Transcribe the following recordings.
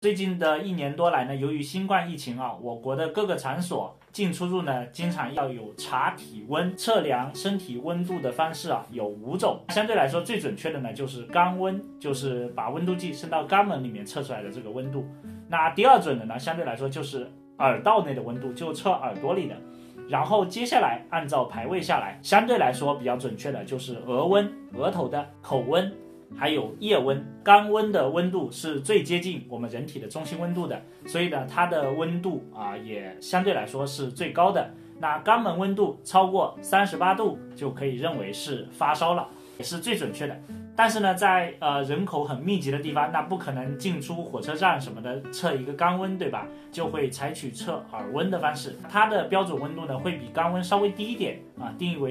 最近的1年多来呢，由于新冠疫情啊，我国的各个场所进出入呢，经常要有查体温、测量身体温度的方式啊，有5种。相对来说，最准确的呢就是肛温，就是把温度计伸到肛门里面测出来的这个温度。那第2准的呢，相对来说就是耳道内的温度，就测耳朵里的。然后接下来按照排位下来，相对来说比较准确的就是额温，额头的口温。还有腋温，肛温的温度是最接近我们人体的中心温度的，所以呢，它的温度也相对来说是最高的。那肛门温度超过38度就可以认为是发烧了，也是最准确的。但是呢，在人口很密集的地方，那不可能进出火车站什么的测一个肛温，对吧？就会采取测耳温的方式，它的标准温度呢会比肛温稍微低一点定义为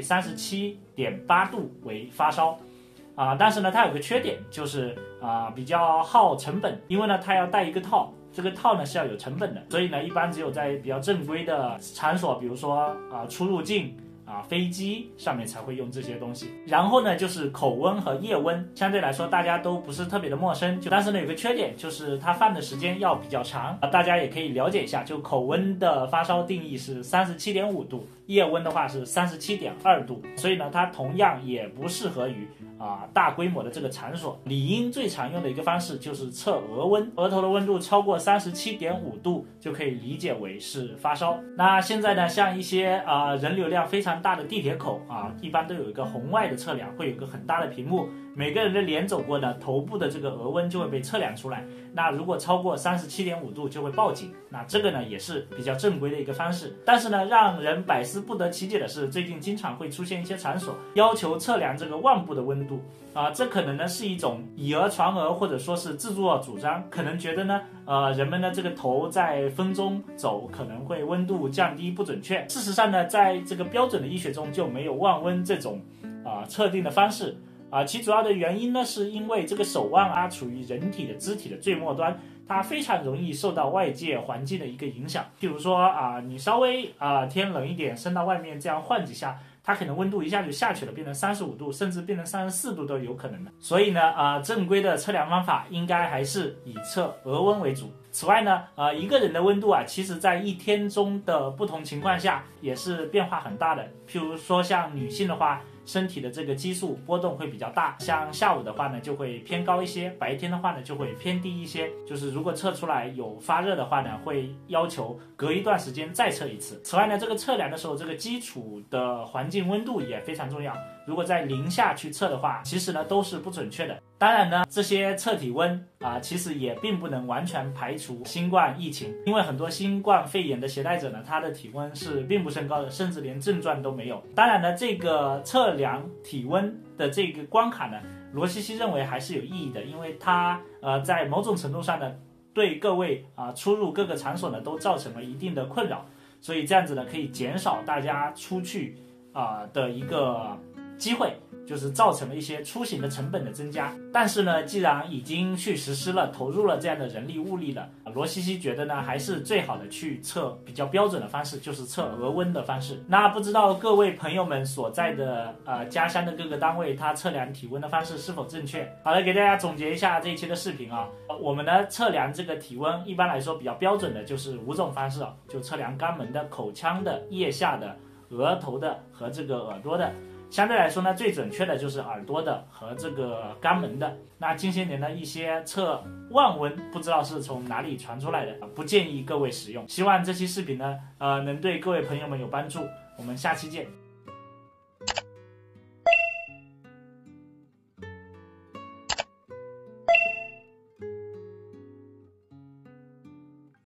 37.8度为发烧。但是呢，它有个缺点，就是比较耗成本，因为呢，它要带一个套，这个套呢是要有成本的，所以呢，一般只有在比较正规的场所，比如说出入境飞机上面才会用这些东西。然后呢，就是口温和腋温，相对来说大家都不是特别的陌生，但是呢，有个缺点，就是它放的时间要比较长大家也可以了解一下，就口温的发烧定义是37.5度，腋温的话是37.2度，所以呢，它同样也不适合于大规模的这个场所。理应最常用的一个方式就是测额温，额头的温度超过37.5度就可以理解为是发烧。那现在呢，像一些人流量非常大的地铁口一般都有一个红外的测量，会有一个很大的屏幕，每个人的脸走过呢，头部的这个额温就会被测量出来。那如果超过37.5度就会报警，那这个呢也是比较正规的一个方式。但是呢，让人百思不得其解的是，最近经常会出现一些场所要求测量这个腕部的温度这可能呢是一种以讹传讹，或者说是自作主张，可能觉得呢人们的这个头在风中走可能会温度降低不准确。事实上呢，在这个标准的医学中就没有腕温这种测定的方式其主要的原因呢，是因为这个手腕处于人体的肢体的最末端，它非常容易受到外界环境的一个影响。譬如说你稍微天冷一点，伸到外面这样晃几下，它可能温度一下就下去了，变成35度，甚至变成34度都有可能的。所以呢，正规的测量方法应该还是以测额温为主。此外呢，一个人的温度其实在一天中的不同情况下也是变化很大的。譬如说像女性的话，身体的这个激素波动会比较大，像下午的话呢就会偏高一些，白天的话呢就会偏低一些。就是如果测出来有发热的话呢，会要求隔一段时间再测一次。此外呢，这个测量的时候，这个基础的环境温度也非常重要。如果在零下去测的话，其实呢都是不准确的。当然呢，这些测体温其实也并不能完全排除新冠疫情，因为很多新冠肺炎的携带者呢，他的体温是并不甚高的，甚至连症状都没有。当然呢，这个测量体温的这个关卡呢，罗西西认为还是有意义的，因为它在某种程度上呢，对各位出入各个场所呢都造成了一定的困扰，所以这样子呢可以减少大家出去的一个机会，就是造成了一些出行的成本的增加。但是呢，既然已经去实施了，投入了这样的人力物力了，罗西西觉得呢，还是最好的去测比较标准的方式，就是测额温的方式。那不知道各位朋友们所在的家乡的各个单位，它测量体温的方式是否正确？好了，给大家总结一下这一期的视频我们呢测量这个体温，一般来说比较标准的就是5种方式就测量肛门的、口腔的、腋下的、额头的和这个耳朵的。相对来说呢，最准确的就是耳朵的和这个肛门的。那近些年的一些测腕温，不知道是从哪里传出来的，不建议各位使用。希望这期视频呢，能对各位朋友们有帮助。我们下期见。